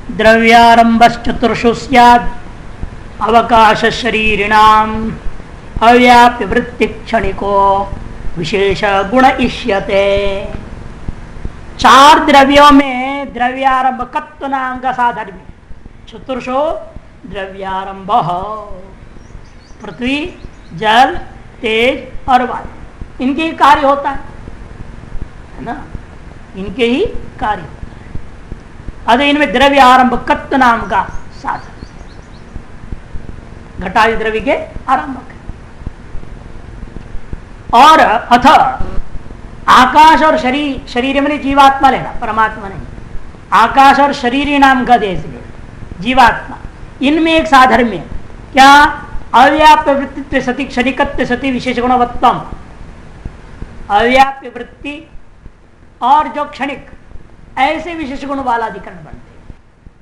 द्रव्यारंभश्चतुर्षु स्यात् अवकाश शरीरिणाम अव्याप्य वृत्ति क्षणिको विशेष गुण इष्यते। चार द्रव्यों में द्रव्यारंभकत्व नाम का साधन में चतुर्षो द्रव्यारंभ, पृथ्वी, जल, तेज और वायु, इनके ही कार्य होता है ना, इनके ही कार्य होता है। अतः इनमें द्रव्यारंभकत्व नाम का साधन घटादि द्रव्य के आरंभक है। और अथ आकाश और शरीर, शरीर में जीवात्मा लेना, परमात्मा नहीं, आकाश और शरीर नाम का देश ले जीवात्मा, इनमें एक साधन में क्या अव्याप्य वृत्तित्व सति क्षणिकत्व सति विशेष गुणवत्तम, अव्याप्य वृत्ति और जो क्षणिक ऐसे विशेष गुण वाला अधिकरण बनते हैं।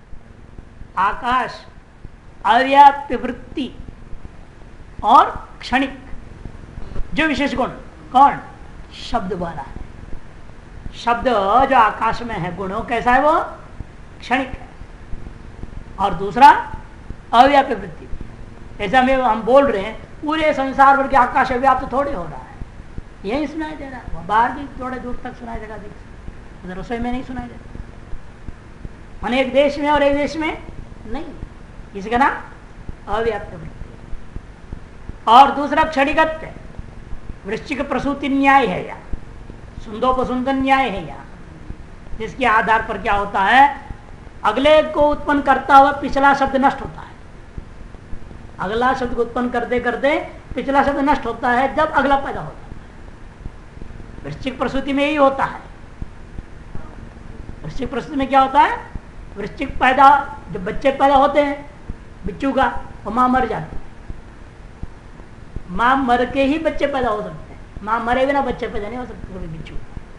आकाश अव्याप्य वृत्ति और क्षणिक जो विशेष गुण कौन, शब्द वाला है। शब्द जो आकाश में है गुणों कैसा है, वो क्षणिक है। और दूसरा अव्याप्य वृत्ति, ऐसा में हम बोल रहे हैं पूरे संसार भर के आकाश अव्याप्त थोड़े हो रहा है, यही सुनाई दे रहा है, बाहर भी थोड़े दूर तक सुनाई देगा, रसोई में नहीं सुनाई देता, अनेक देश में और एक देश में नहीं, इसका नाम अव्याप्त वृत्ति। और दूसरा क्षणिकत्व है, वृश्चिक प्रसूति न्याय है या सुंदोपसुंदन न्याय है या, जिसके आधार पर क्या होता है, अगले को उत्पन्न करता हुआ पिछला शब्द नष्ट होता है, अगला शब्द को उत्पन्न करते करते पिछला शब्द नष्ट होता है जब अगला पैदा होता है। वृश्चिक प्रसूति में यही होता है। वृश्चिक प्रसूति में क्या होता है, वृश्चिक पैदा, जब बच्चे पैदा होते हैं बिच्छू का, वो मां मर जाती है, मां मर के ही बच्चे पैदा हो सकते हैं, मां मरे बिना बच्चे पैदा नहीं हो सकते कभी बिच्छू।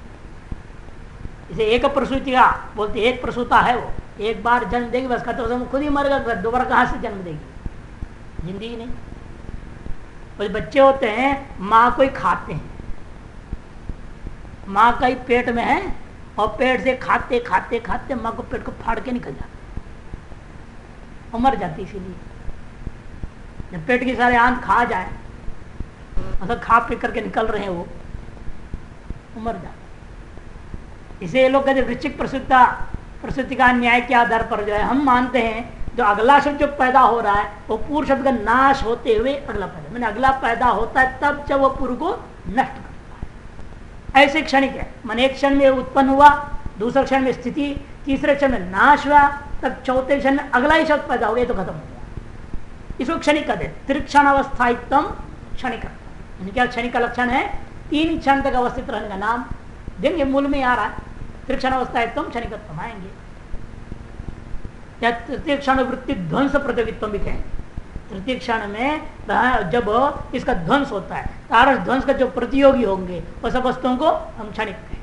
इसे एक प्रसूति का बोलते, एक प्रसूता है, वो एक बार जन्म देगी बस खत्म, खुद ही मर गया, दोबारा कहां से जन्म देगी, जिंदगी नहीं। कुछ बच्चे होते हैं मां को ही खाते हैं, मां का ही पेट में है और पेट से खाते खाते खाते मां को पेट को फाड़ के निकल जाते और मर जाती। इसीलिए जब पेट की सारे आंत खा जाए, मतलब खा पी करके निकल रहे हैं वो मर जाते। इसे ये लोग कहते वृश्चिक प्रसूति का न्याय के आधार पर जो है हम मानते हैं जो अगला शब्द जो पैदा हो रहा है वो पूर्व शब्द का नाश होते हुए अगला पैदा, मैंने अगला पैदा होता है तब जब वो पूर्व को नष्ट करता है। ऐसे क्षणिक है, मन एक क्षण में उत्पन्न हुआ, दूसरे क्षण में स्थिति, तीसरे क्षण में नाश हुआ, तब चौथे क्षण में अगला ही शब्द पैदा हो गया तो खत्म हो गया। इसको क्षणिक कहते हैं। त्रिक्षण अवस्थायित्वम क्षणिक, क्या क्षणिक का लक्षण है, 3 क्षण तक अवस्थित रहने का नाम देंगे, मूल में आ रहा है त्रिक्षण अवस्थायित्वम क्षणिकत्वम आएंगे, या तृतीय क्षण वृत्ति ध्वंस प्रतियोगित्व भी कहें। तृतीय क्षण में जब इसका ध्वंस होता है, तारस ध्वंस का जो प्रतियोगी होंगे वो सब वस्तुओं को हम क्षणिक कहें।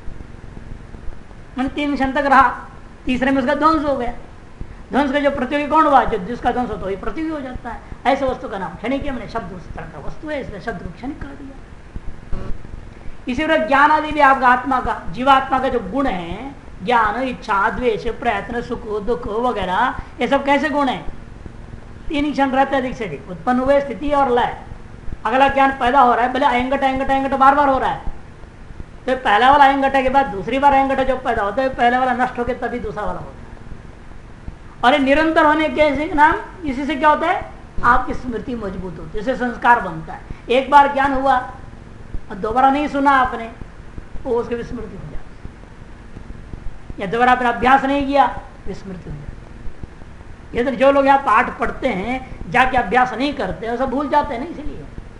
मैंने 3 क्षण तक रहा, तीसरे में उसका ध्वंस हो गया, ध्वंस का जो प्रतियोगी कौन हुआ, जो जिसका ध्वंस होता है प्रतियोगी हो जाता है। ऐसे वस्तु का नाम क्षणिक है, मैंने शब्द उस तरह का वस्तु है इसलिए शब्द को क्षणिक कर दिया। इसी तरह ज्ञान आदि भी आपका आत्मा का, जीवात्मा का जो गुण है, ज्ञान, इच्छा, द्वेष, प्रयत्न, सुख दुख वगैरह, ये सब कैसे गुण है, 3 क्षण रहते अधिक से अधिक, उत्पन्न हुए, स्थिति और लय। अगला ज्ञान पैदा हो रहा है, भले अयंगट बार बार हो रहा है, तो पहला वाला अयंगट के बाद दूसरी बार अयंगट जो पैदा होता है, पहले वाला नष्ट होकर तभी दूसरा वाला होता है। और निरंतर होने के नाम, इसी से क्या होता है, आपकी स्मृति मजबूत होती है, इससे संस्कार बनता है। एक बार ज्ञान हुआ और दोबारा नहीं सुना आपने, वो उसकी विस्मृति हो जाती, या दोबारा आपने अभ्यास नहीं किया, विस्मृति हो जाती। ये तो जो लोग यहाँ पाठ पढ़ते हैं जाके अभ्यास नहीं करते, वो सब भूल जाते हैं ना, इसीलिए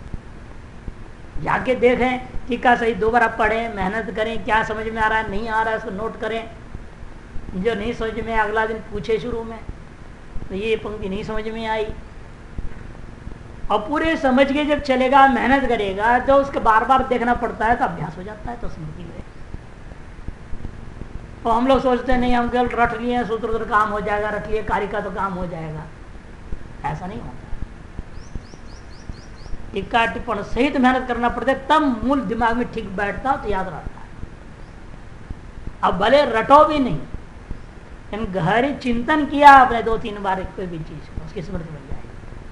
जाके देखें कि क्या सही, दोबारा पढ़ें, मेहनत करें, क्या समझ में आ रहा है नहीं आ रहा है उसको नोट करें, जो नहीं समझ में अगला दिन पूछे शुरू में तो ये पंक्ति नहीं समझ में आई, और पूरे समझ के जब चलेगा, मेहनत करेगा, तो उसके बार बार देखना पड़ता है तो अभ्यास हो जाता है, तो स्मृति में। तो हम लोग सोचते हैं नहीं, हम केवल रट लिए सूत्र तो काम हो जाएगा, रट लिए कारिका तो काम हो जाएगा, ऐसा नहीं होता। टीका टिप्पण सहित मेहनत करना पड़ता है, तब मूल दिमाग में ठीक बैठता तो याद रहता है। अब भले रटो भी नहीं, गहरे चिंतन किया आपने 2-3 बार कोई भी चीज, उसकी स्मृति बन जाएगी।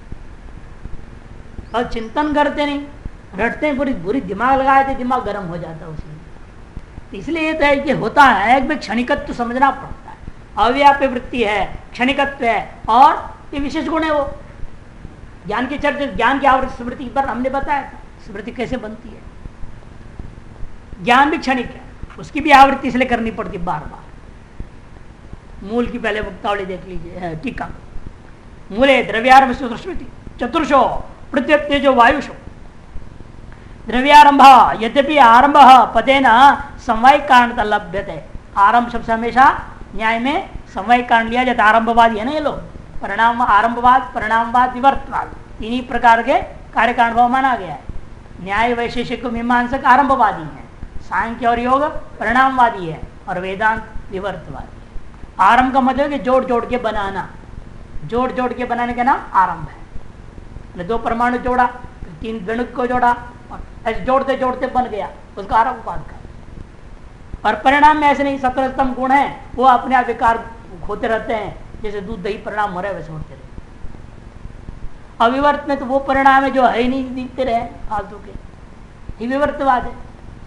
और चिंतन करते नहीं, रटते हैं, पूरी बुरी दिमाग लगाए थे, दिमाग गर्म हो जाता है उसमें। इसलिए ये तो है कि होता है एक क्षणिकत्व तो समझना पड़ता है। अव्याप्य वृत्ति है, क्षणिकत्व है, और ये विशेष गुण है। वो ज्ञान की चर्चा, ज्ञान की आवृत्ति स्मृति पर हमने बताया था, स्मृति कैसे बनती है। ज्ञान भी क्षणिक है, उसकी भी आवृत्ति इसलिए करनी पड़ती बार बार। मूल की पहले मुक्तावली देख लीजिए, टीका। मूले द्रव्यारंभ स्मृति चतुर्शो पृथ्वी तेजो वायुषो द्रव्यारंभ, यद्यपि आरंभ पदेन समवाय कारणता लभ्यते। आरंभ शब्द हमेशा न्याय में समवाय कारण लिया जाता है। आरंभवादी है ना ये लोग, परिणाम आरंभवाद, परिणामवाद, विवर्तवाद, तीन ही प्रकार के कार्य कारण भाव माना गया है। न्याय वैशेषिक मीमांसक आरंभवादी है, सांख्य और योग परिणामवादी है, और वेदांत विवर्तवादी। आरंभ का मतलब कि जोड़ जोड़ के बनाना, जोड़ जोड़ के बनाने का नाम आरंभ है। 2 परमाणु जोड़ा, 3 गणुक को जोड़ा, और ऐसे जोड़ते जोड़ते बन गया, उसका आरंभवाद का। और परिणाम में ऐसे नहीं, 17 स्तंभ गुण है, वो अपने आप विकार होते रहते हैं, जैसे दूध दही परिणाम हो रहे वैसे होते रहे। अविवर्त में तो वो परिणाम है जो है ही नहीं, दिखते रहे फालतू के, ही विवर्तवाद है।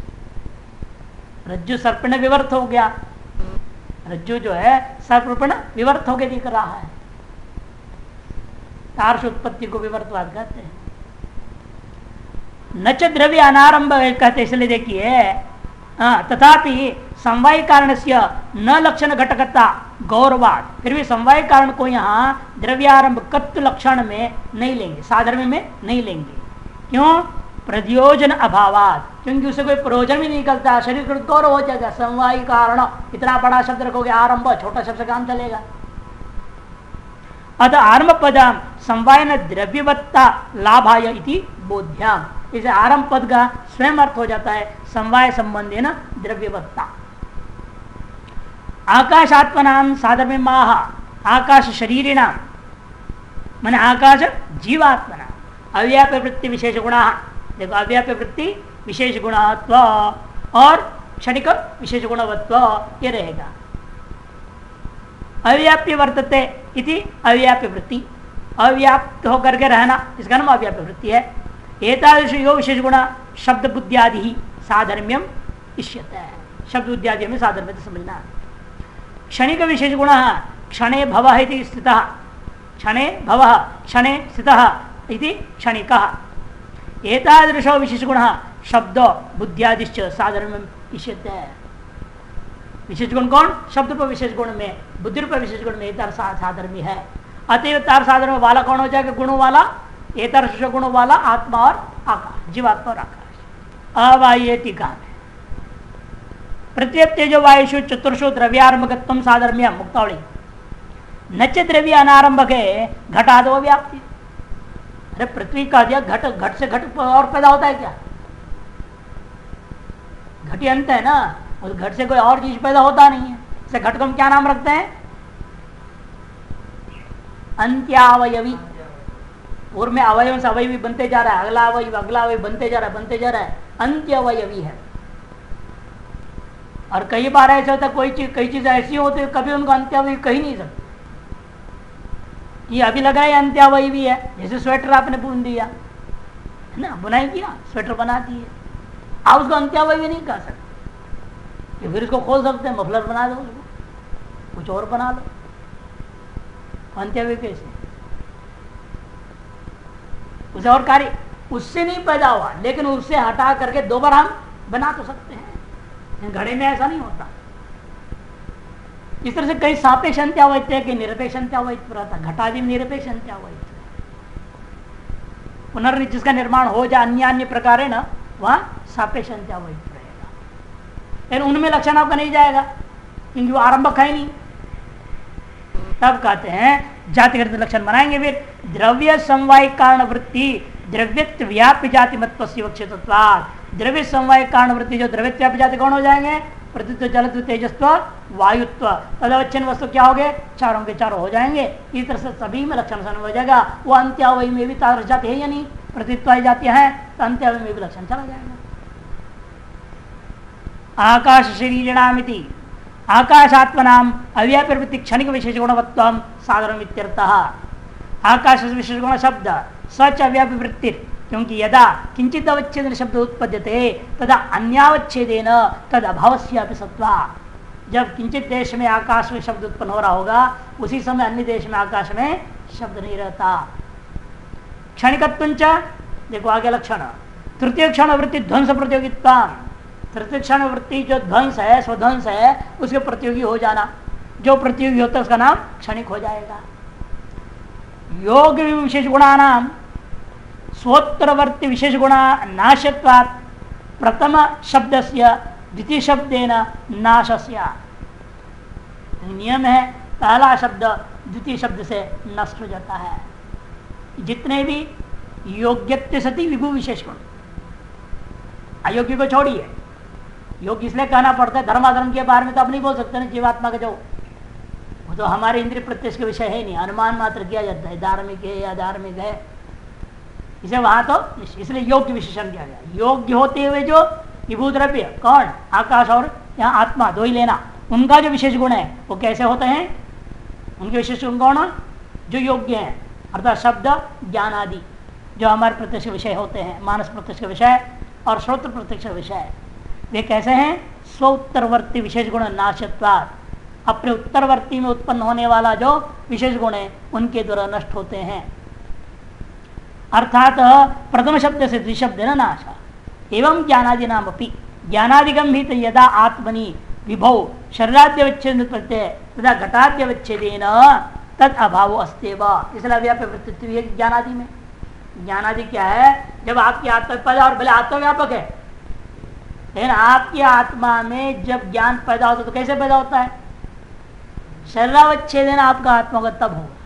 रज्जु सर्प ने विवर्त हो गया, रज्जु जो है सर्पण विवर्त होके दिख रहा है। तार्श उत्पत्ति को विवर्तवाद कहते हैं। नच द्रव्य अनारंभ कहते, इसलिए देखिए तथापि समवाय कारण से न लक्षण घटकता गौरवाद, फिर भी समवाय कारण को यहाँ द्रव्यारंभ कत्व लक्षण में नहीं लेंगे, साधर्म में नहीं लेंगे। क्यों? प्रयोजन अभावात, क्योंकि उसे कोई प्रयोजन भी नहीं निकलता। शरीर गौरव हो जाएगा, समवाय कारण इतना बड़ा शब्द रखोगे, आरंभ छोटा शब्द से काम चलेगा। अतः आरंभ पद समवाय न द्रव्यवत्ता लाभाय इति बोध्याम, इसे आरंभ पद का स्वयं अर्थ हो जाता है समवाय संबंधी न द्रव्यवत्ता। आकाशात्मनाम साधर्म्य माह, आकाश शरीरिणाम माने आकाश जीवात्मना, अव्याप्य वृत्ति विशेष गुणा। देखो, अव्याप्य वृत्ति विशेष गुणत्व और क्षणिक विशेष गुणवत्व ये रहेगा। अव्याप्य वर्तते इति अव्याप्य वृत्ति, अव्याप्त होकर के रहना, इसका नाम अव्याप्य वृत्ति है। एतादृश यो विशेष गुण शब्द बुद्धियादि ही साधर्म्यम इष्यते है। शब्द बुद्धियादि में साधर्म्य समझना। क्षणिक विशेष गुण क्षणे भव इति स्थितः, क्षणे भव क्षणे स्थितः इति क्षणिकः। एतादृशो विशेष गुण शब्द बुद्धियादिश्च साधर्म्यम इष्यते है। विशेष गुण कौन? शब्द पर विशेष गुण में, बुद्धि पर विशेष गुण में एतर साधर्मी है। अतएव तार साधर्म वाला कौन हो जाएगा? गुणों वाला, एतर गुणों वाला आत्मा और आकाश, जीवात्मा और आकाश। अवाये टीका में प्रत्येक तेजो वायुषु चतुर्षु द्रव्यारंभकत्वम साधर्म्य मुक्तावली नच द्रव्य अनारंभक है घटादो व्याप्ति। अरे पृथ्वी का दिया, घट, घट से घट और पैदा होता है क्या? घटी अंत है ना, उस घट से कोई और चीज पैदा होता नहीं है। इसे घट को हम क्या नाम रखते हैं? अंत्यावयवी। पूर्व में अवयव से अवयवी बनते जा रहा है, अगला अवयव बनते जा रहा है, अंत्यावयवी है। और कई बार ऐसा होता है, कई चीज ऐसी होती है कभी उनको अंत्यावयवी कही नहीं सकते। ये अभी लगा है अंत्यावयवी है, जैसे स्वेटर आपने बुन दिया है ना, बुनाई किया, स्वेटर बना दिए, आप उसको अंत्यावयवी नहीं कह सकते। कि फिर इसको खोल सकते हैं, मफलर बना दो, उसको कुछ और बना लो, अंत्यावयवी कैसे? उसे और कार्य उससे नहीं पैदा हुआ, लेकिन उससे हटा करके दोबारा हम बना तो सकते हैं। घड़े में ऐसा नहीं होता। इस तरह से कई सापेक्ष अंत्यावयित्व है कि निरपेक्ष अंत्यावयित्व रहता। घटादि में निरपेक्ष अंत्यावयित्व, पुनर् जिसका निर्माण हो जाए अन्य अन्य प्रकार है ना, वहां सापेक्ष अंत्यावयित्व रहेगा। लेकिन उनमें लक्षण आपका नहीं जाएगा, क्योंकि वो आरंभक है नहीं। तब कहते हैं जातिगत लक्षण बनाएंगे। फिर द्रव्य समवाय कारण वृत्ति द्रव्यत्व व्याप्य जाति मत्व विवक्षितत्वात्। द्रव्य समवाय कारण वृत्ति जो द्रव्य व्याप्य जाति कौन हो जाएंगे? पृथ्वी, जलत्व, तेजस्व, वायुत्व। तदवच्छिन्न वस्तु क्या हो गए? चारों के चारों हो जाएंगे। इस तरह से सभी में लक्षण हो जाएगा। वो अंत्यावयी में भी तादृश जाति है या नहीं? पृथ्वी जातियां हैं तो अंत्यावयी में भी लक्षण चला जाएगा। आकाश शरीरिणामिति आकाशात्मनाम अव्याप्य वृत्ति क्षणिक विशेष गुणवत्वम साधारण इत्यर्थः। आकाश विशेष गुण शब्द सच अव्याप्य वृत्ति, क्योंकि यदा किंचित अवच्छेदन शब्द उत्पद्यते तदा अन्यावच्छेदेन तद अभावस्यापि सत्वा। जब किंचित देश में आकाश में शब्द उत्पन्न हो रहा होगा उसी समय अन्य देश में आकाश में शब्द नहीं रहता। क्षणिकत्वंच, देखो आगे लक्षण, तृतीय क्षण वृत्ति ध्वंस प्रतियोगिता। तृतीय क्षण वृत्ति जो ध्वंस है, स्वध्वंस है, उसके प्रतियोगी हो जाना। जो प्रतियोगी होता है उसका नाम क्षणिक हो जाएगा। योग विशेष गुणानाम स्वोत्तरवर्ती विशेष गुणा नाशत्वात् प्रथम शब्दस्य द्वितीय शब्देन नाशस्य। नियम है, पहला शब्द द्वितीय शब्द से नष्ट हो जाता है। जितने भी योग्यत्व सती विभू विशेष गुण, अयोग्य को छोड़िए, योग्य इसलिए कहना पड़ता है, धर्माधर्म के बारे में तो आप नहीं बोल सकते ना। जीवात्मा का जो वो तो हमारे इंद्रिय प्रत्यक्ष के विषय है नहीं, अनुमान मात्र किया जाता है, धार्मिक है या धार्मिक है, इसे वहां तो इसलिए योग्य विशेषण किया गया। योग्य होते हुए जो विभू द्रव्य कौन, आकाश और यहाँ आत्मा दो ही लेना, उनका जो विशेष गुण है वो कैसे होते हैं, उनके विशेष गुण कौन, जो योग्य हैं, अर्थात शब्द ज्ञान आदि जो हमारे प्रत्यक्ष विषय होते हैं, मानस प्रत्यक्ष विषय और श्रोत्र प्रत्यक्ष विषय, वे कैसे हैं, स्व उत्तरवर्ती विशेष गुण नाशत्वात्, अपने उत्तरवर्ती में उत्पन्न होने वाला जो विशेष गुण है उनके द्वारा नष्ट होते हैं। अर्थात प्रथम शब्द से द्विशब्द न नाश एवं ज्ञानादि नाम अपनी ज्ञानादिगम भी यदा आत्मनि विभौ शरीराद्यवच्छेद प्रत्यय तथा घटाद्यवच्छेदेन तद अभाव अस्तेव। इसलिए व्यापक वृत्तित्व है ज्ञानादि में। ज्ञानादि क्या है, जब आपकी आत्मा पैदा, और भले आत्मव्यापक है लेकिन आपकी आत्मा में जब ज्ञान पैदा होता है तो कैसे पैदा होता है, शरीरावच्छेदेन आपका आत्मा का तब होगा।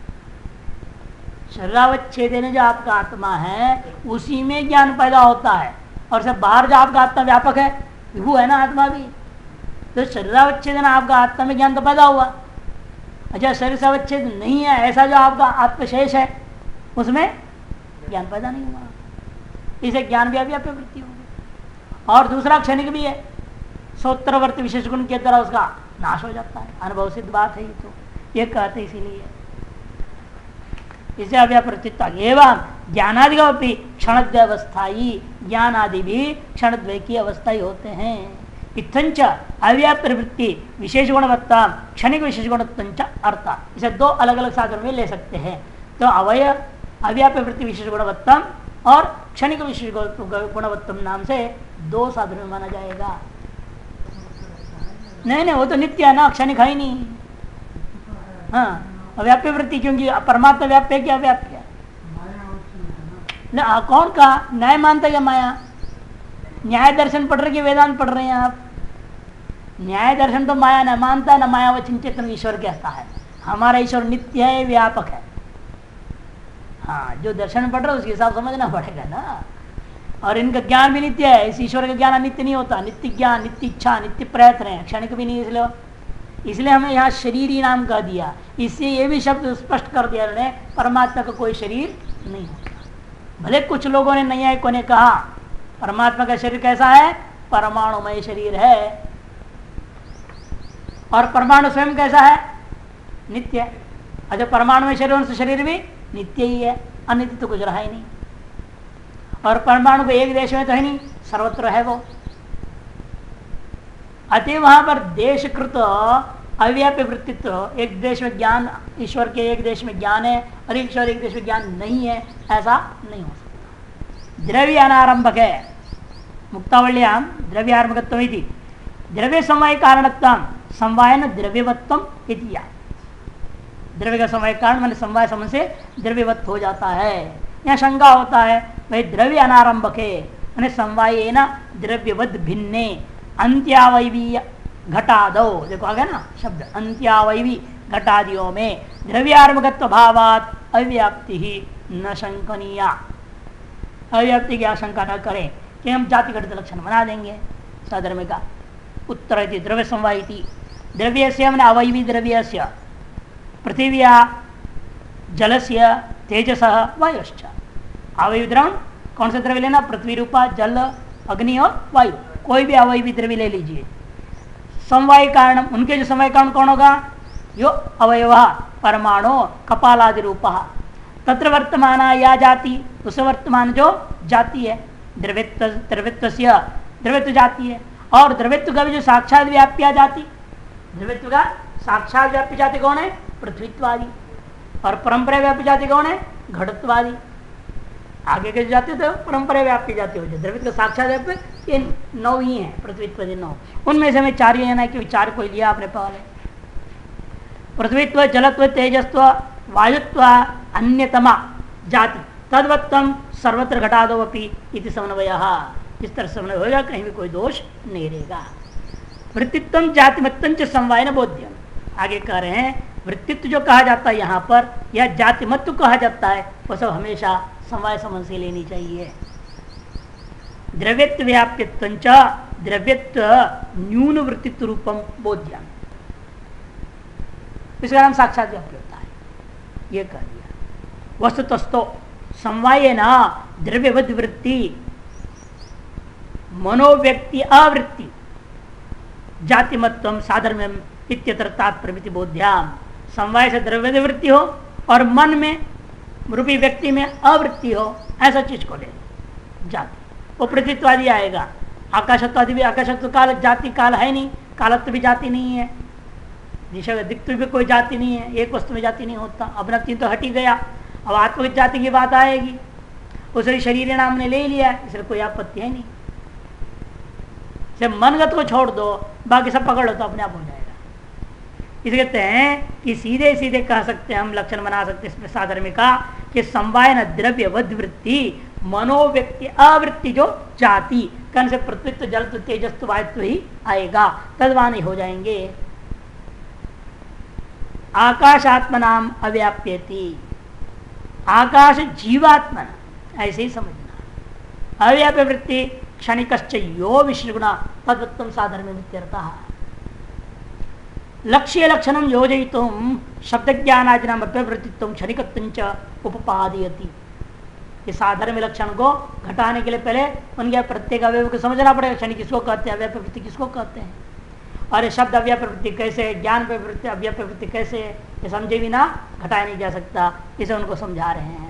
शरीरावच्छेदेन जो आपका आत्मा है उसी में ज्ञान पैदा होता है, और सब बाहर जो आपका आत्मा व्यापक है, विभू है ना आत्मा भी, तो शरीरावच्छेदन आपका आत्मा में ज्ञान तो पैदा हुआ। अच्छा, शरीर से अवच्छेद नहीं है ऐसा जो आपका आत्मशेष है उसमें ज्ञान पैदा नहीं हुआ, इसे ज्ञान भी अव्याप्य वृत्ति होगी। और दूसरा क्षणिक भी है, सोत्तरवर्ती विशेष गुण के द्वारा उसका नाश हो जाता है, अनुभव सिद्ध बात है ये, तो ये कहते इसीलिए इसे अव्यापृत्ता एवं ज्ञानादि का भी क्षणद्वय अवस्थाई, ज्ञान आदि भी क्षणद्वय की अवस्थाई होते हैं। इत्थंच अव्याप्य वृत्ति विशेष गुणवत्ता क्षणिक विशेष गुणवत्ता अर्थ, इसे दो अलग अलग साधनों में ले सकते हैं। तो अवय अव्याप्य वृत्ति विशेष गुणवत्तम और क्षणिक विशेष गुणवत्तम नाम से दो साधनों में माना जाएगा। नहीं नहीं, वो तो नित्य है ना, क्षणिक है ही नहीं। हाँ, अव्याप्य वृत्ति, क्योंकि परमात्मा व्याप्य है क्या व्याप्य है ना। कौन का न्याय मानता है माया, न्याय दर्शन पढ़ रहे कि वेदांत पढ़ रहे हैं आप। न्याय दर्शन तो माया न मानता न माया वचन ईश्वर कहता है। हमारा ईश्वर नित्य है, व्यापक है। हाँ, जो दर्शन पढ़ रहे उसके हिसाब समझना पड़ेगा ना। और इनका ज्ञान भी नित्य है, इस ईश्वर का ज्ञान नित्य नहीं होता। नित्य ज्ञान, नित्य इच्छा, नित्य प्रयत्न है, क्षणिक भी नहीं। इसलिए हमें यहाँ शरीरी नाम कह दिया, इससे ये भी शब्द स्पष्ट कर दिया उन्होंने, परमात्मा का कोई शरीर नहीं होता। भले कुछ लोगों ने, नैयायिकों ने कहा परमात्मा का शरीर कैसा है, परमाणुमय शरीर है, और परमाणु स्वयं कैसा है, नित्य है। अच्छा, परमाणुमय शरीर से शरीर भी नित्य ही है, अनित्य तो कुछ रहा ही नहीं। और परमाणु को एक देश में तो है नहीं, सर्वत्र है वो। अतः वहां पर देशकृत अव्याप्य वृत्तित्व, एक देश में ज्ञान, ईश्वर के एक देश में ज्ञान है और ईश्वर एक देश में ज्ञान नहीं है, ऐसा नहीं हो सकता। द्रव्य अनारंभक है, मुक्तावल्याम द्रव्यारंभकत्व इति द्रव्य समवाय कारणत्वम समवायन द्रव्यवत्तम इति। द्रव्य का समवाय कारण मान समवाय समझ से द्रव्यवत्त हो जाता है। यहाँ शंका होता है भाई द्रव्य अनारंभक है, मैंने समवाय न द्रव्यवद भिन्ने अंत्यावयवीय घटादो, देखो आ गया ना शब्द, अंत्यावयवी घटादियों में द्रव्यारंभकत्व भावात अव्याप्ति ही न शंकनीया। अव्याप्ति की आशंका न करें कि हम जाति घटित लक्षण बना देंगे सधर्म का। उत्तर द्रव्य समवाय द्रव्य से मैंने अवयवी द्रव्य से पृथिव्या जलस्य तेजस वायुश्च। अवयवी द्रव्य कौन सा द्रव्य लेना, पृथ्वी रूपा, जल, अग्नि और वायु, कोई भी अवयवी द्रव्य ले लीजिए। समवाय कारण, उनके जो समवाय कारण कौन होगा? यो अवयव परमाणु कपालादि रूप तत्र वर्तमान या जाति, उस वर्तमान जो जाति है, द्रव्यत्व द्रव्यत्व जाति है। और द्रव्यत्व का भी जो साक्षात व्याप्या जाति, द्रव्यत्व का साक्षात व्याप्य जाति कौन है? पृथ्वीत्वादि। और परंपरा व्याप्य जाति कौन है? घटत्वादि। आगे के जाति तो परंपरा व्याप्य जाति हो जाए, द्रव्यत्व का साक्षात व्याप्य ये 9 ही है, पृथ्वीत्वादि 9। उनमें से हमें 4 ही लेना है, क्योंकि 4 को लिया आपने पहले। पृथ्वीत्व, जलत्व, तेजस्व, वायुत्व अन्यतमा जाति तद्वत्तम सर्वत्र घटादोपि इति समन्वयः। इस तरह समन्वय होगा, कहीं भी कोई दोष नहीं रहेगा। वृत्तित्व जातिमत्तं च समवायेन बोध्यम। आगे कह रहे हैं वृत्तित्व जो कहा जाता है यहाँ पर, या जातिमत्व कहा जाता है, वो सब हमेशा समवाय संबंध से लेनी चाहिए। द्रव्यत्व व्याप्यत्व द्रव्यत्व न्यून वृत्तित्व रूपम बोध्यम, इसका नाम साक्षात व्याप्य होता है, ये कह दिया। वस्तुतस्तो समवाय न द्रव्यवद वृत्ति मनोव्यक्ति अवृत्ति जातिमत्व साधर्म्यम इत्यत्र तात्प्रवृत्ति बोध्याम। समवाय से द्रव्य वृत्ति हो और मन में रूपी व्यक्ति में अवृत्ति हो, ऐसा चीज को ले जाति, वो पृथ्वीत्वादि आएगा। आकाशत्वादि भी, आकाशत्व काल जाति काल है नहीं, कालत्व भी जाति नहीं है, दिशा दिक्त्व भी कोई जाति नहीं है, एक वस्तु में जाति नहीं होता। अपना तीन तो हट ही गया, अब आत्मविद जाति की बात आएगी, उसे शरीर नाम ने ले लिया, इसलिए कोई आपत्ति है नहीं। सिर्फ मनगत को छोड़ दो, बाकी सब पकड़ लो तो अपने आप हो जाएगा। इसे कहते हैं कि सीधे सीधे कह सकते हैं, हम लक्षण बना सकते हैं इसमें साधर्मिक का, कि समवाय न द्रव्य वध वृत्ति मनोव्यक्ति अवृत्ति जो जाति कन से पृथ्वीत्व जलत्व तेजस्व वायुत्व ही आएगा, तद्वानी हो जाएंगे। आकाशात्मा नाम अव्याप्यति, आकाश जीवात्मन, ऐसे ही समझना। अव्याप्य वृत्ति क्षणिकश्च यो विश्वगुण तद्वत्तम साधर्म्यमित्यर्थः। लक्ष्य लक्षणम योजयितुम शब्द ज्ञानादिनाम अव्यवृत्तित्वम क्षणिकत्वं च उपपादयति। इस साधर्म्य लक्षण को घटाने के लिए पहले उनके प्रत्येक अवयव को समझना पड़ेगा, क्षणिक किसको कहते हैं, अव्याप्य वृत्ति किसको कहते हैं, और ये शब्द अव्याप्य वृत्ति कैसे है, ज्ञान प्रवृत्ति अव्याप्य वृत्ति कैसे है, ये समझे बिना घटाया नहीं जा सकता, इसे उनको समझा रहे हैं।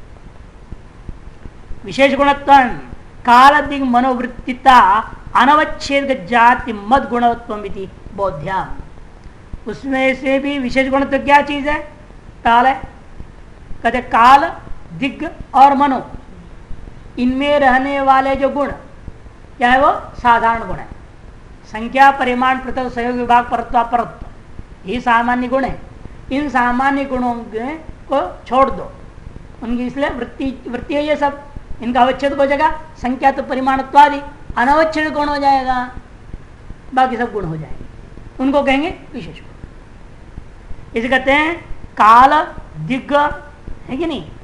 विशेष गुणत्व कालदिग मनोवृत्तिता अनवच्छेद जाति मद गुणवत्वम इति बोध्याम। उसमें से भी विशेष गुणत्व क्या चीज है? काल है। कहते काल दिग्ग और मनो, इनमें रहने वाले जो गुण क्या है, वो साधारण गुण है। संख्या परिमाण पृथक सहयोग विभाग परत्व परत्व, ये सामान्य गुण है। इन सामान्य गुणों को छोड़ दो, उनकी इसलिए वृत्ति है ये सब, इनका अवच्छेद हो जाएगा। संख्या तो परिमाणत्वादि अनवच्छेद गुण हो जाएगा, बाकी सब गुण हो जाएंगे, उनको कहेंगे विशेष गुण। इसे कहते हैं काल दिग्ग, है कि नहीं,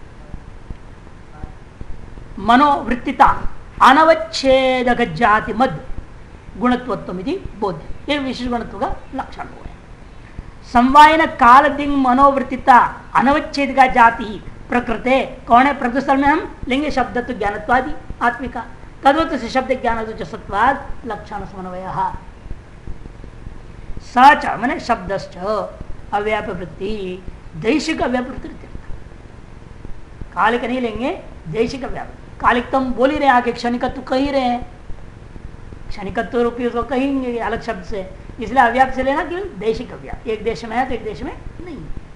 मनोवृत्तिता अनवच्छेदक जाति मद गुणत्वत्व बोध, ये विशेष गुणत्व का लक्षण हुआ है। समवायन काल दिंग मनोवृत्तिता अनवच्छेद का जाति प्रकृते कौन है? प्रकृति स्थल में हम लेंगे शब्दत्व ज्ञानत्वादि आत्मिका, तद्वत से शब्द ज्ञान सत्वाद लक्षण समन्वय। सच मैंने शब्दश्च अव्याप्य वृत्ति दैशिक अव्याप्य वृत्ति, कालिक नहीं लेंगे, दैशिक अव्याप्य। कालिक तो हम बोल ही रहे हैं, आगे क्षणिकत्व कह ही रहे हैं, क्षणिकत्व रूपी उसको कहेंगे अलग शब्द से, इसलिए अव्याप्त से लेना केवल दैशिक अव्याप्त, एक देश में है तो एक देश में नहीं।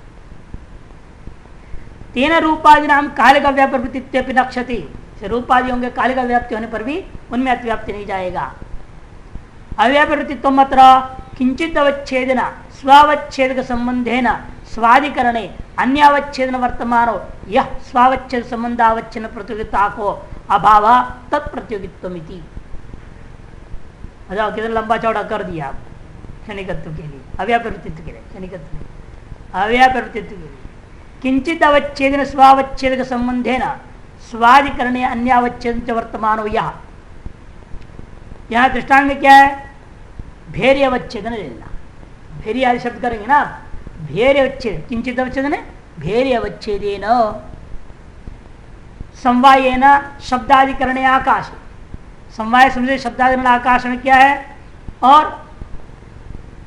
तेन रूपादि नाम कालिक अव्याप्य वृत्ति नक्षति, रूपादि होंगे कालिक अव्याप्ति होने पर भी उनमें अव्याप्ति नहीं जाएगा। अव्याप्य वृत्तित्व मात्र किंचित अवच्छेदन स्वावच्छेद संबंधेन स्वादिकरणे अन्यावच्छेदन वर्तमान यह स्वावच्छेद संबंधावच्छेद प्रतियोगिता को अभाव तत्प्रतियोगित्व। अच्छा कितना लंबा चौड़ा कर दिया आप क्षणिकत्व के लिए, अव्याप्य वृत्तित्व के लिए, क्षणिकत्व अव्याप्य वृत्तित्व के लिए किंचित अवच्छेदन स्वावच्छेद संबंधेन स्वादिकरणे अन्यावच्छेद वर्तमान यह, यहाँ दृष्टांत में क्या है? भेर्य अवच्छेदन लेना, भेर्य आदि शब्द करेंगे ना, भेर्य अवच्छेद किंचित अवच्छेदन है, भेर्य अवच्छेदेन समवायेन शब्दाधिकरणे आकाश, समवाय समझे शब्दाधिकरण आकाश में क्या है, और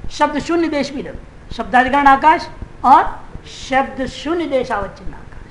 शब्द शून्य देश भी लगे, शब्दाधिकरण आकाश और शब्द शून्य देशावच्छिन्न आकाश।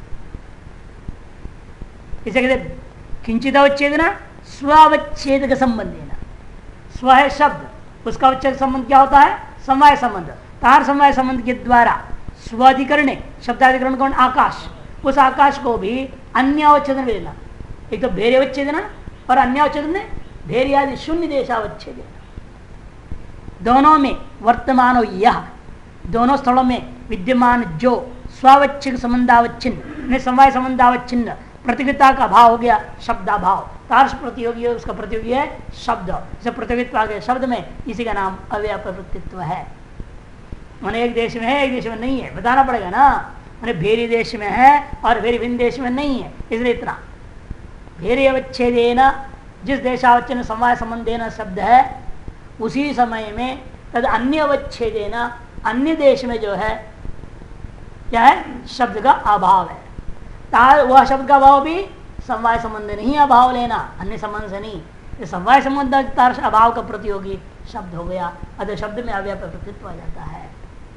इसे कहते किंचित अवच्छेदना स्वावच्छेद का संबंध देना। स्व है शब्द, उसका अवच्छेद संबंध क्या होता है? समवाय संबंध। तार समवाय संबंध के द्वारा स्वाधिकरण शब्दाधिकरण कौन? आकाश। उस आकाश को भी अन्य अवच्छेदन लेना, एक तो भेरी अवच्छेदना और अन्य अवच्छेदन भेरी आदि शून्य देशावच्छेद। दोनों में वर्तमान यह, दोनों स्थलों में विद्यमान जो स्वावच्छिक संबंधावच्छिन्न समवाय संबंधावच्छिन्न प्रतियोगिता का भाव हो गया शब्दाभाव। तार्श प्रतियोगी है, उसका प्रतियोगी है शब्द। जैसे प्रतियोगिता आ गया शब्द में, इसी का नाम अव्यापृत्तित्व है। मैंने एक देश में है, एक देश में नहीं है, बताना पड़ेगा ना। मैंने भेरी देश में है और भेरी भिन्न देश में नहीं है, इसलिए इतना। भेरी अवच्छेदेन जिस देशावच्छिन्न समवाय संबंधेन शब्द है, उसी समय में तद अन्य अवच्छेदेन अन्य देश में जो है क्या है? शब्द का अभाव है। वह शब्द का अभाव भी समवाय संबंध नहीं, अभाव लेना अन्य संबंध से नहीं। समवाय संबंध अभाव का प्रतियोगी शब्द हो गया, अतः शब्द में अव्यापृत्तित्व आ जाता है।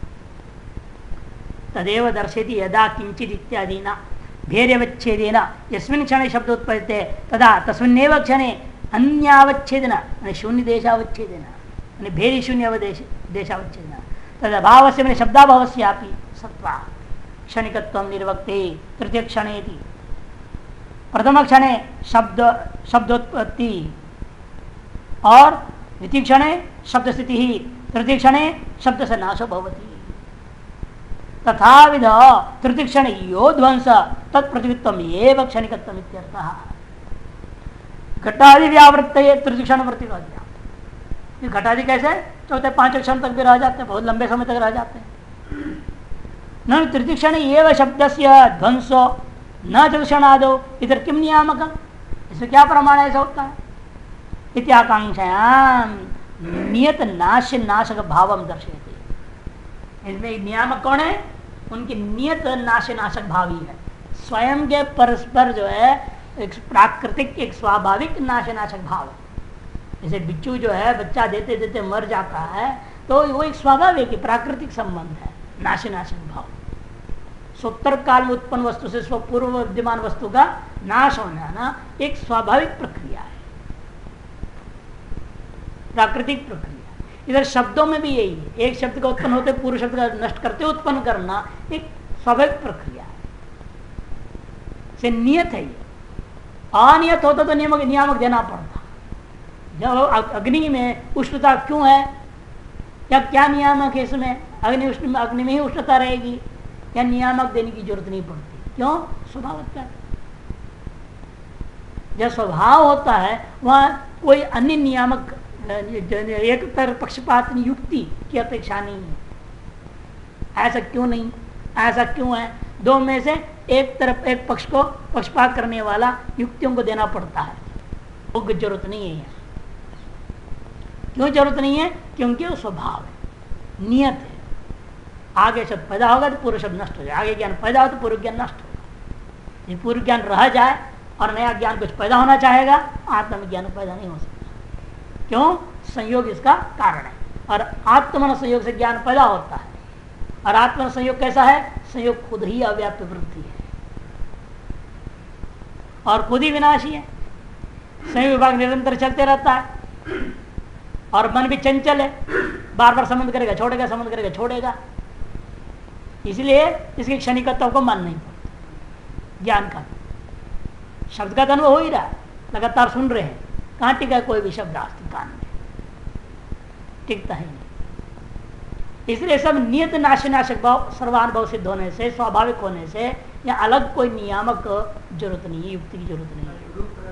तदेव दर्शयति यदा किंचित इत्यादि न भेर्यवच्छेदेन यस्मिन् क्षणे शब्द उत्पद्यते तदा तस्मिन्नेव क्षणे अन्यावच्छेदेन शून्य देशावच्छेदेन भेरी शून्य देशावच्छेदेन तदभावस्य मैंने शब्दाभावस्यापि सत्वा क्षणिकत्वं निर्वक्ते तृतीय क्षणेति। प्रथम क्षणे शब्दोत्पत्ति और द्वितीय क्षणे शब्द स्थिति ही, तृतीय क्षणे शब्द से नाशो भवति। तथाविध तृतीय क्षण यो ध्वंस तत्प्रतिवित्वम एव क्षणिकत्वम इत्यर्थः। घटादि व्यावृत्त तृतीय क्षण प्रतिपाद्य। घटादि कैसे? चौथे पांचवें क्षण तक भी रह जाते हैं, बहुत लंबे समय तक रह जाते हैं। न तृतीय क्षण एव शब्दस्य ध्वंसो न चतुक्षणादो इधर किम नियामक, इसमें क्या प्रमाण ऐसा होता है? इत्याकांक्षायाम नियत नाशक भावम दर्शयते। इसमें नियामक कौन है? उनकी नियत नाशक भाव ही है। स्वयं के परस्पर जो है एक प्राकृतिक एक स्वाभाविक नाशक भाव है। जैसे बिच्छू जो है बच्चा देते देते मर जाता है, तो वो एक स्वाभाविक प्राकृतिक संबंध है, नाशक भाव। सोत्तर काल में उत्पन्न वस्तु से स्वपूर्व विद्यमान वस्तु का नाश होना ना एक स्वाभाविक प्रक्रिया है, प्राकृतिक प्रक्रिया। इधर शब्दों में भी यही है, एक शब्द का उत्पन्न होते पूर्व शब्द का नष्ट करते उत्पन्न करना एक स्वाभाविक प्रक्रिया है, से नियत है। ये अनियत होता तो नियामक देना पड़ता। जब अग्नि में उष्णता क्यों है, या क्या नियामक है इसमें? अग्नि में ही उष्णता रहेगी, क्या नियामक देने की जरूरत नहीं पड़ती। क्यों? स्वभाव होता है। जब स्वभाव होता है वहां कोई अन्य नियामक एक तरफ पक्षपात युक्ति की अपेक्षा नहीं है। ऐसा क्यों नहीं, ऐसा क्यों है? दो में से एक तरफ एक पक्ष को पक्षपात करने वाला युक्तियों को देना पड़ता है, वो जरूरत नहीं है। क्यों जरूरत नहीं है? क्योंकि वो स्वभाव है, नियत है। आगे शब्द पैदा होगा तो पूर्व शब्द नष्ट हो जाए, आगे ज्ञान पैदा हो तो पूर्व ज्ञान नष्ट होगा। ये पूर्व ज्ञान रह जाए और नया ज्ञान कुछ पैदा होना चाहेगा, आत्म ज्ञान पैदा नहीं हो सकता। क्यों? संयोग इसका कारण है, और आत्मन संयोग से ज्ञान पैदा होता है। और आत्मन संयोग कैसा है? संयोग खुद ही अव्याप्य वृत्ति है और खुद ही विनाशी है। संयोग विभाग निरंतर चलते रहता है और मन भी चंचल है, बार बार संबंध करेगा छोड़ेगा, संबंध करेगा छोड़ेगा। इसलिए इसकी क्षणिकत्व को मान नहीं पड़ता। ज्ञान का शब्द का अनुभव हो ही रहा है, लगातार सुन रहे हैं, कहाँ टिका कोई भी शब्द आज कान में टिकता है नहीं। इसलिए सब नियत नाशक भाव सर्वानुभव सिद्ध होने से, स्वाभाविक होने से, या अलग कोई नियामक जरूरत नहीं है, युक्ति की जरूरत नहीं है।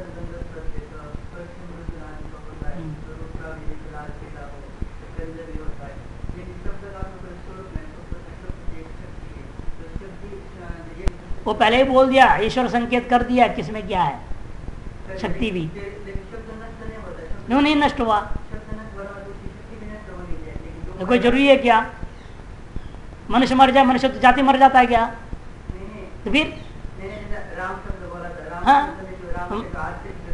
वो पहले ही बोल दिया, ईश्वर संकेत कर दिया किसमें क्या है, शक्ति भी क्यों नहीं नष्ट हुआ? तो कोई जरूरी है क्या? मनुष्य मर जाए, मनुष्य तो जाति मर जाता है क्या? तो फिर हाँ,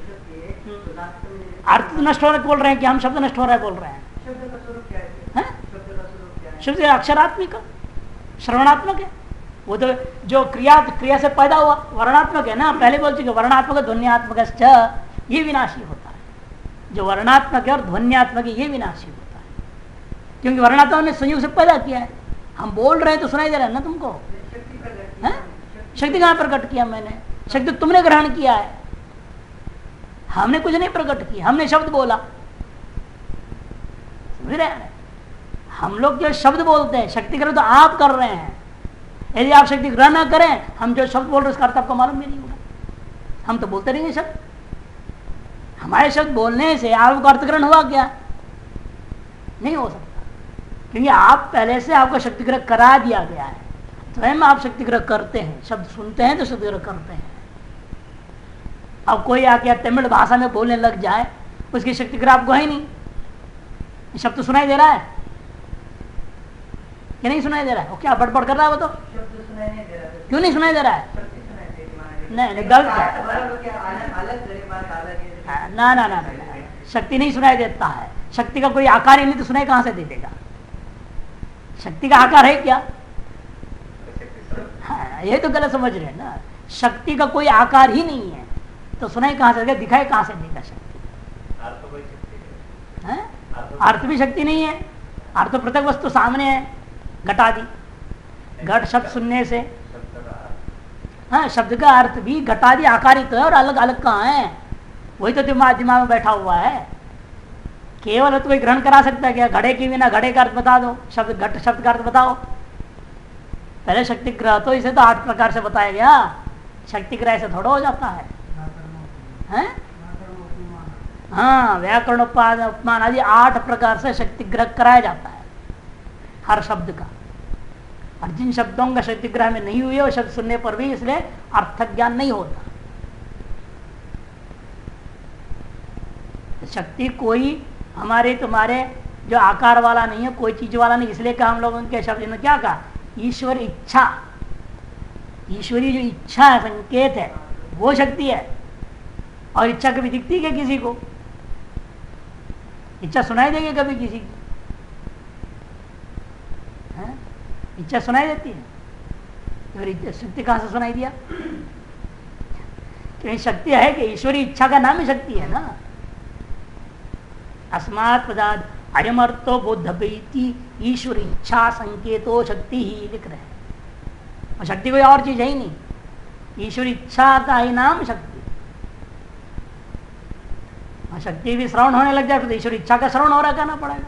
अर्थ नष्ट हो रहा है बोल रहे हैं कि हम शब्द नष्ट हो रहा है बोल रहे हैं। शुभ से अक्षरात्मिक श्रवणात्मक है। वो तो जो क्रिया से पैदा हुआ वर्णात्मक है ना, पहले बोल चुके वर्णात्मक ध्वन्यात्मक ये विनाशी होता है। जो वर्णात्मक है और ध्वन्यात्मक है ये विनाशी होता है, क्योंकि वर्णात्मक ने संयोग से पैदा किया है। हम बोल रहे हैं तो सुनाई दे रहा है ना तुमको, शक्ति कहाँ प्रकट किया मैंने? शक्ति तुमने ग्रहण किया है, हमने कुछ नहीं प्रकट किया, हमने शब्द बोला। समझ रहे हैं? हम लोग जो शब्द बोलते हैं शक्ति ग्रहण तो आप कर रहे हैं। यदि आप शक्ति ग्रहण न करें, हम जो शब्द बोल रहे हैं उसका अर्थ आपको मालूम भी नहीं होगा। हम तो बोलते रहेंगे शब्द, हमारे शब्द बोलने से आपको अर्थ ग्रहण हुआ क्या? नहीं हो सकता, क्योंकि आप पहले से आपको शक्ति ग्रहण करा दिया गया है। स्वयं आप शक्ति ग्रहण करते हैं, शब्द सुनते हैं तो शक्ति ग्रहण करते हैं। अब कोई आके तमिल भाषा में बोलने लग जाए, उसकी शक्ति ग्रहण आपको है नहीं। शब्द तो सुनाई दे रहा है क्या? नहीं सुनाई दे रहा है। वो क्या बड़बड़ कर रहा है? वो तो क्यों नहीं सुनाई दे रहा है? नहीं गलत है। ना ना ना शक्ति नहीं सुनाई देता है। शक्ति का कोई आकार ही नहीं तो सुनाई कहां से दे देगा? शक्ति का आकार है क्या? हाँ, ये तो गलत समझ रहे हैं ना। शक्ति का कोई आकार ही नहीं है तो सुनाई कहां से देगा? दिखाई कहां से देगा? शक्ति अर्थ भी शक्ति नहीं है। अर्थ तो पृथक वस्तु सामने है, घटादि। घट शब्द सुनने से, हाँ, शब्द का अर्थ भी घटादि आकारित है और अलग अलग कहाँ है? वही तो दिमाग में बैठा हुआ है। केवल तो कोई ग्रहण करा सकता है क्या? घड़े के बिना घड़े का अर्थ बता दो, शब्द घट शब्द का अर्थ बताओ। पहले शक्ति ग्रह तो इसे तो 8 प्रकार से बताया गया। शक्ति ग्रह से थोड़ा हो जाता है, हैं? हाँ, व्याकरण उपमान आदि 8 प्रकार से शक्ति ग्रह कराया जाता है हर शब्द का। और जिन शब्दों का शक्ति ग्रह में नहीं हुई है वो शब्द सुनने पर भी इसलिए अर्थ ज्ञान नहीं होता। शक्ति कोई हमारे तुम्हारे जो आकार वाला नहीं है, कोई चीज वाला नहीं। इसलिए कहा हम लोगों के शब्द ने क्या कहा? ईश्वर इच्छा, ईश्वरीय जो इच्छा है, संकेत है, वो शक्ति है। और इच्छा कभी दिखती है किसी को? इच्छा सुनाई देगी कभी किसी की? इच्छा सुनाई देती है? तो शक्ति कहां से सुनाई दिया? तो शक्ति है कि ईश्वरीय इच्छा का नाम ही शक्ति है ना। अस्मात् पदार्थ अयमर्थो बोधपैति ईश्वर इच्छा संकेतो शक्ति ही लिख रहे हैं। और शक्ति कोई और चीज है ही नहीं, ईश्वर इच्छा का ही नाम शक्ति। और शक्ति भी श्रवण होने लग जाए तो ईश्वर इच्छा का श्रवण हो रहा कहना पड़ेगा।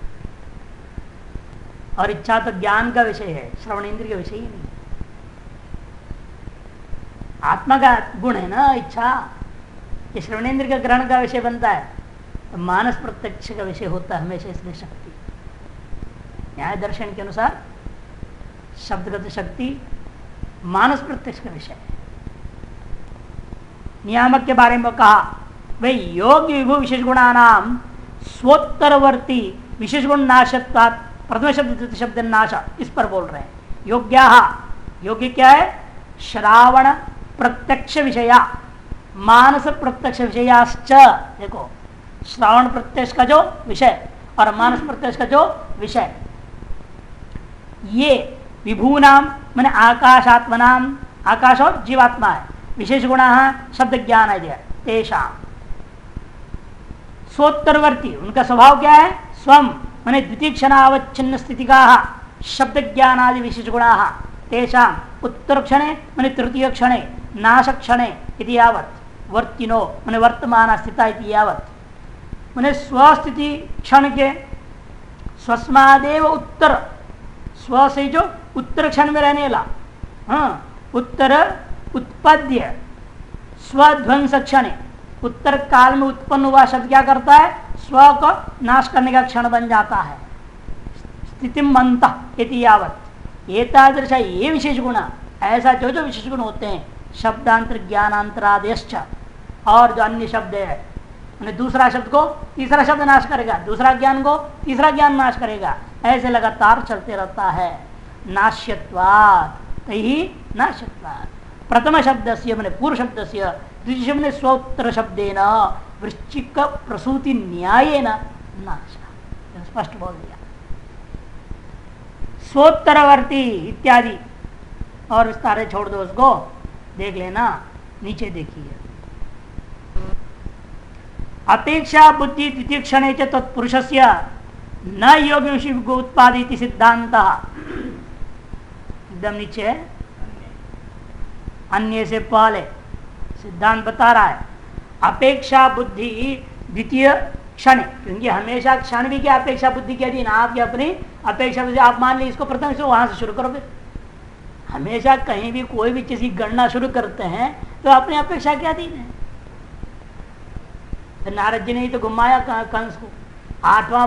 और इच्छा तो ज्ञान का विषय है, श्रवण इंद्रिय का विषय ही नहीं। आत्मा का गुण है ना इच्छा, ये श्रवणेन्द्र का ग्रहण का विषय बनता है तो मानस प्रत्यक्ष का विषय होता है हमेशा। इसलिए शक्ति न्याय दर्शन के अनुसार शब्दगत शक्ति मानस प्रत्यक्ष का विषय है। नियामक के बारे में कहा वे योग्य विभु विशेष गुणानाम स्वोत्तरवर्ती विशेष गुण नाशत्वात् प्रथम शब्द द्वितीय शब्द नाश, इस पर बोल रहे हैं। योग्या, योग्य क्या है? श्रावण प्रत्यक्ष विषया मानस प्रत्यक्ष विषयाश्च। देखो, श्रावण प्रत्यक्ष का जो विषय और मानस प्रत्यक्ष का जो विषय, ये विभूनाम माने आकाशात्मनाम, आकाश और जीवात्मा है, विशेष गुण शब्द ज्ञान है तेषा स्वोत्तरवर्ती, उनका स्वभाव क्या है? स्वम माने द्वितीय क्षणावच्छिन्न स्थिति का शब्द ज्ञान आदि विशेष गुणा तेषा उत्तर क्षणे माने तृतीय क्षणे नाश क्षणे इति यावत् वर्तिनो माने वर्तमान स्थिता इति यावत् माने स्वस्थिति क्षण के स्वस्मादेव उत्तर, स्व से जो उत्तर क्षण में रहने वाला, हाँ, उत्तर उत्पद्य स्वध्वंस क्षण, उत्तर काल में उत्पन्न हुआ शब्द क्या करता है? स्व को नाश करने का क्षण बन जाता है। स्थिति मंत इति यावत् एतादृश ये विशेष गुण, ऐसा जो जो विशेष गुण होते हैं शब्दांतर ज्ञानांतरादेश्च, और जो अन्य शब्द है दूसरा शब्द को तीसरा शब्द नाश करेगा, दूसरा ज्ञान को तीसरा ज्ञान नाश करेगा, ऐसे लगातार चलते रहता है। नाश्यत्वात् ही नाश्यत्वात् प्रथम शब्द से मैंने पूर्व शब्द से, द्वितीय शब्द ने स्वोत्तर शब्देन वृश्चिक प्रसूति न्यायेन नाश, स्पष्ट बोल दिया। स्वोत्तरवर्ती इत्यादि और विस्तार छोड़ दो उसको, देख लेना। नीचे देखिए, अपेक्षा बुद्धि द्वितीय क्षण तत्पुरुषस्य न योग उत्पादित सिद्धांत। एकदम नीचे है, अन्य से पहले सिद्धांत बता रहा है अपेक्षा बुद्धि द्वितीय क्षण, क्योंकि हमेशा क्षण भी क्या अपेक्षा बुद्धि के अधीन। आपकी अपनी अपेक्षा बुद्धि, आप मान ली इसको प्रथम से वहां से शुरू करो। फिर हमेशा कहीं भी कोई भी चीज की गणना शुरू करते हैं तो अपनी अपेक्षा के अधीन है। तो नारद जी ने ही तो घुमाया कंस को। आठवां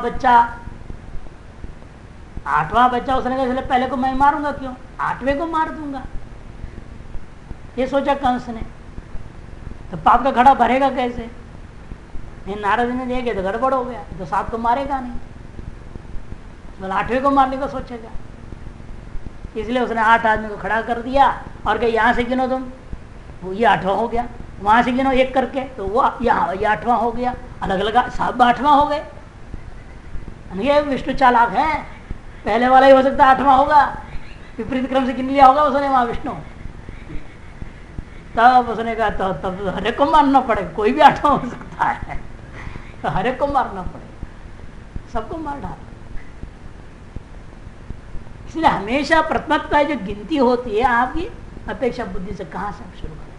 बच्चा उसने कहा पहले को मैं मारूंगा, क्यों, आठवें को मार दूंगा, ये सोचा कंस ने। तो पाप का घड़ा भरेगा कैसे? नारद ने देखे तो गड़बड़ हो गया, तो 7 को मारेगा नहीं, तो 8वें को मारने को सोचेगा। इसलिए उसने 8 आदमी को खड़ा कर दिया और कहा यहाँ से गिनो तुम, वो ये 8वां हो गया, वहां से गिनो एक करके, तो वो यहाँ ये 8वां हो गया, अलग अलग सब 8वां हो गए। ये विष्णु चालाक है, पहले वाला ही हो सकता 8वां होगा, विपरीत क्रम से गिन लिया होगा उसने वहां विष्णु। तब उसने कहा तो तब हर एक को मारना पड़ेगा, कोई भी 8वां हो सकता है, तो हर एक को मारना पड़ेगा, सबको मार डाल। इसलिए हमेशा प्रथमता जो गिनती होती है आपकी अपेक्षा बुद्धि से, कहां से आप शुरू करें।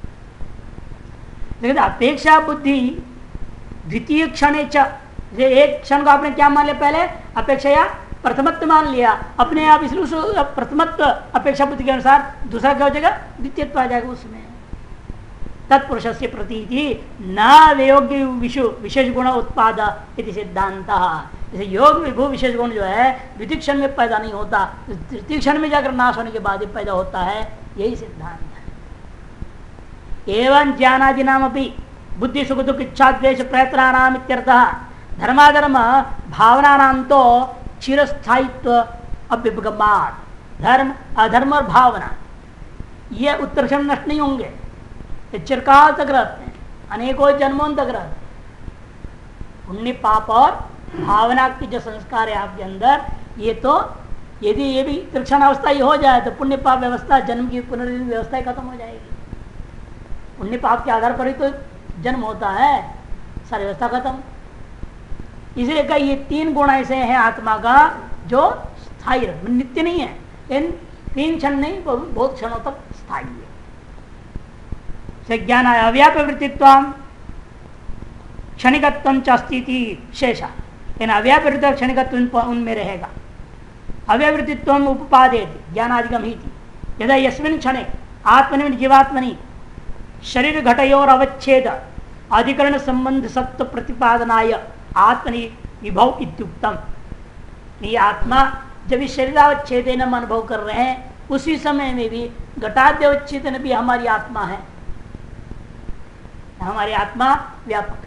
लेकिन अपेक्षा बुद्धि द्वितीय क्षण, एक क्षण को आपने क्या मान लिया, पहले अपेक्षा या प्रथमत्व मान लिया अपने आप, इसलिए प्रथमत्व अपेक्षा बुद्धि के अनुसार दूसरा क्या हो जाएगा, द्वितीयत्व आ जाएगा उसमें। तत्पुरुष से प्रतीति न योग्य विशेष गुण उत्पाद इति सिद्धांत। जैसे योग विभू विशेष गुण जो है द्वितीय क्षण में पैदा नहीं होता, तृतीय क्षण में जाकर नाश होने के बाद ही पैदा होता है, यही सिद्धांत है। एवं ज्ञानादि नाम अपनी बुद्धि सुख दुख इच्छा द्वेष प्रयत्नानाम इत्यर्थः धर्माधर्म भावना नाम तो चिरस्थायित्व अभ्युपगमात्। धर्म अधर्म और भावना ये उत्तर क्षण नष्ट नहीं होंगे, ये चिरकाल तक रहते हैं, अनेकों जन्मों तक रहते हैं। पुण्य पाप और भावना की जो संस्कार है आपके अंदर, ये तो यदि ये भी त्रिक्षण अवस्था ही हो जाए तो पुण्य पाप व्यवस्था, जन्म की पुनर्जन्म व्यवस्था ही खत्म हो जाएगी। पुण्य पाप के आधार पर ही तो जन्म होता है, सारी व्यवस्था खत्म। इसलिए कई ये 3 गुण ऐसे हैं आत्मा का जो स्थायी नित्य नहीं है, इन 3 क्षण नहीं बहुत क्षणों तक स्थायी है। ज्ञान अव्यापवृत्तित्व क्षणिकत्व च अस्ति शेषा, इन अव्यापवृत्त क्षणिकत्व उनमें रहेगा। अव्यावृत्तित्व उपपादेति ज्ञानादिगम ही यदा यस्मिन् क्षणे आत्मनि जीवात्मनि शरीर घटयोर अवच्छेद अधिकरण संबंध सत्व प्रतिपादनाय आत्मनि विभव इत्युक्तम। ये आत्मा जब इस शरीरावच्छेदन हम अनुभव कर रहे हैं, उसी समय में भी घटाद्यवच्छेदन भी हमारी आत्मा है, हमारी आत्मा व्यापक है।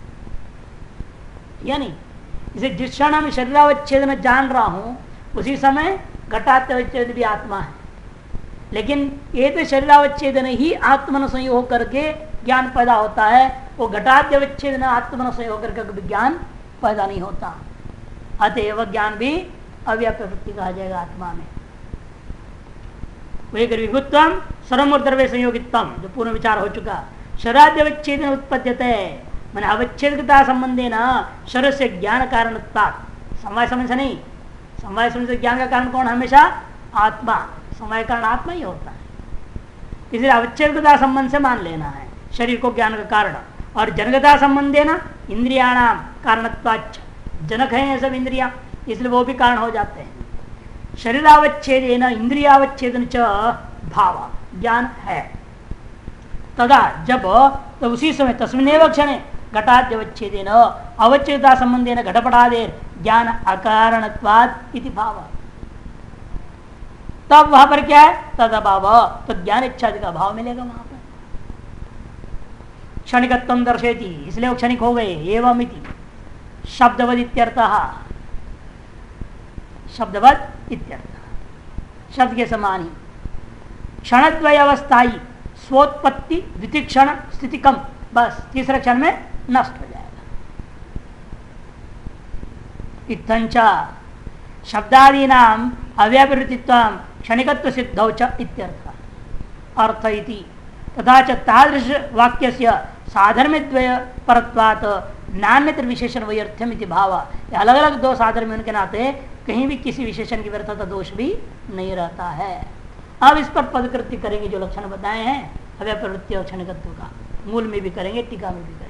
यानी इसे जिस क्षण हम शरीरावच्छेदन जान रहा हूं उसी समय घटाद्यवच्छेदन भी आत्मा है। लेकिन ये तो शरीरावच्छेदन ही आत्मन संयोग करके ज्ञान पैदा होता है, वो घटाद्यवच्छेदन आत्मन संयोग करके ज्ञान पैदा नहीं होता। अतएव ज्ञान भी अव्यापवृत्ति कहा जाएगा आत्मा में। वही विभुत्वम सर्वमूर्त द्रव्य संयोगित्वम, जो पूर्ण विचार हो चुका। शरीराद्यवच्छेदन उत्पद्यते मैंने अवच्छेदकता संबंधे न शरीर से ज्ञान कारण, समवाय समय से नहीं, समवाय समय से ज्ञान का कारण कौन, हमेशा आत्मा, समय कारण आत्मा ही होता है। इसलिए अवच्छेदकता संबंध से मान लेना है शरीर को ज्ञान का कारण। और जनकता संबंधे न इंद्रियाणाम कारणत्वाच्च, जनक है सब इंद्रिया, इसलिए वो भी कारण हो जाते हैं। शरीरावच्छेदेन इंद्रियावच्छेदन च भाव ज्ञान है। तदा जब तो उसी समय तस्मिन्नेव क्षणे घटाद्यवच्छेदेन अवच्छेदता संबंधेन घटपटादेर ज्ञान अकारणत्वात् इति भाव। तब वहां पर क्या है, तद अभाव, तो ज्ञान इच्छादि का भाव मिलेगा वहां पर। क्षणिकत्वम दर्शेति, इसलिए वो क्षणिक हो गए। एवं इति शब्दवद इत्यर्थः, शब्दवद इत्यर्थः शब्द के समान ही। क्षणद्वय अवस्थाई स्वोत्पत्ति द्वितीय क्षण स्थिति कम, बस तीसरे क्षण में नष्ट हो जाएगा। इत्थंच शब्दादीनाम अव्यावृत्तित्व क्षणिकत्व सिद्धौ च इत्यर्थ अर्थ इति तथा च तादृश वाक्यस्य साधर्म्यद्वय परत्वात् नान्यत्र विशेषण वैर्थ्यम इति भाव। अलग अलग दो साधर्म होने के नाते कहीं भी किसी विशेषण की व्यर्थता दोष भी नहीं रहता है। अब इस पर पदकृत्य करेंगे जो लक्षण बताए हैं अव्याप्रवृत्ति और क्षणिकत्व का, मूल में भी करेंगे टीका में भी करेंगे।